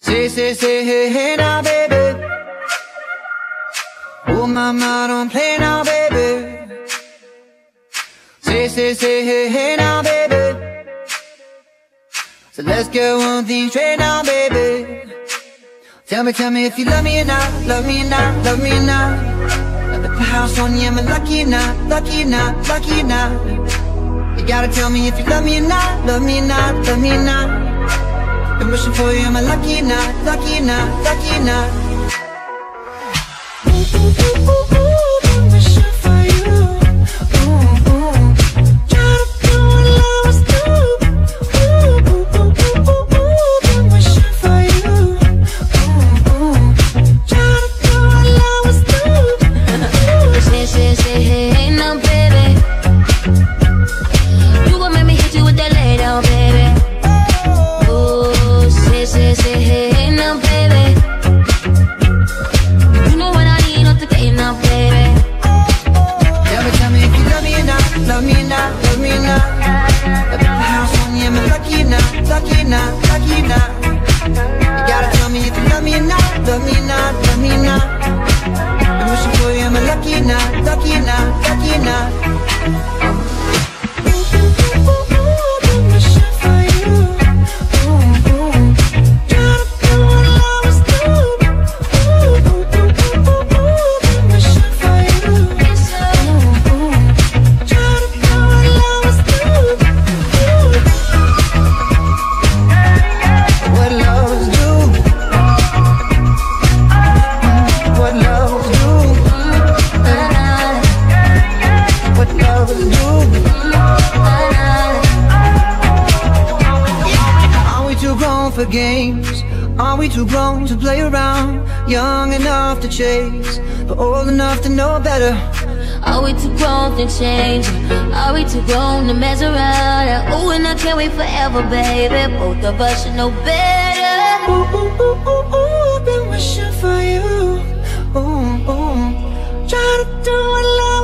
Say, hey, hey now, baby. Oh, mama, don't play now, baby. Say, hey, hey now, baby. So let's get one thing straight now, baby. Tell me if you love me or not, love me or not, love me or not. At the house on you, am I lucky or not, lucky or not, lucky or not? You gotta tell me if you love me or not, love me or not, love me or not. Been wishing for you, am I lucky or not, lucky or not, lucky or not? Ooh, ooh, ooh, ooh, ooh, been wishing for you. Ooh, ooh. Try to do what love was do. Ooh, ooh, ooh, ooh, ooh, ooh, been wishing for you. Ooh, ooh. Try to do what love was do. Say, hey, no, baby. You gon' make me hit you with that lay down, baby. Say, hey, no, baby. You know what I need, not to get enough, baby. Tell me if you love me or not, love me or not, love me or not. At the house on you, am I lucky or not, lucky or not, lucky or not? You gotta tell me if you love me or not, love me or not, love me or not. I'm wishing for you, am I lucky or not, lucky or not, lucky or not? For games, are we too grown to play around? Young enough to chase, but old enough to know better. Are we too grown to change? Are we too grown to mess around? Oh, and I can't wait forever, baby. Both of us should know better. Ooh, ooh, ooh, ooh, ooh, been wishing for you. Ooh, ooh. Try to do what love